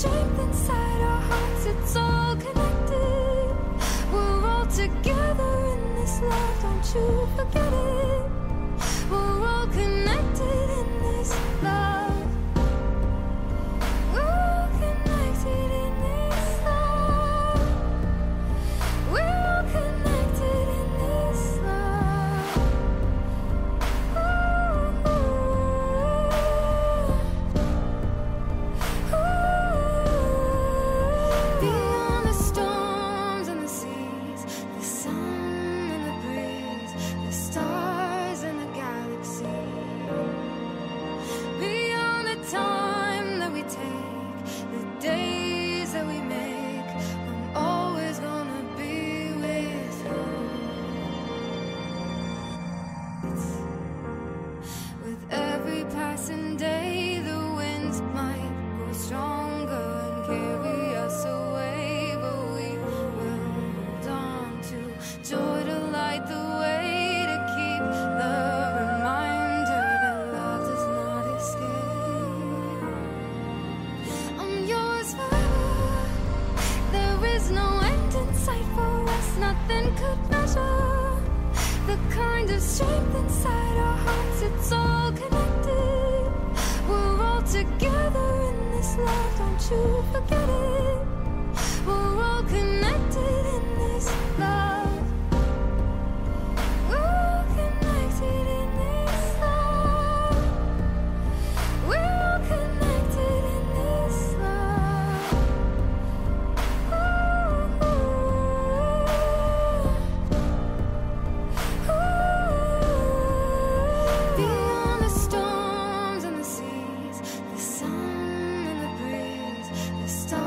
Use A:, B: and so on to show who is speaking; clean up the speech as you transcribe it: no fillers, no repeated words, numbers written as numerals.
A: strength inside our hearts, it's all connected. We're all together in this love, don't you forget it. We're all connected in this love. We're all connected in this love. We're all connected in this love. Ooh, ooh, ooh. Beyond the storms and the seas, the sun and the breeze, the stars and the galaxy. Beyond the time that we take, the days that we make, I'm always gonna be with you. With every passing day, the winds might grow stronger and carry us away, but we will hold on to joy to light the way, to keep the reminder that love does not escape. I'm yours forever. There is no end in sight for us, nothing could measure the kind of strength inside our hearts, it's all connected. We're all together in this love, don't you forget it. We're all connected in this love. We're all connected in this love. We're all connected in this love. Ooh, ooh, ooh. Beyond the storms and the seas, the sun and the breeze, the stars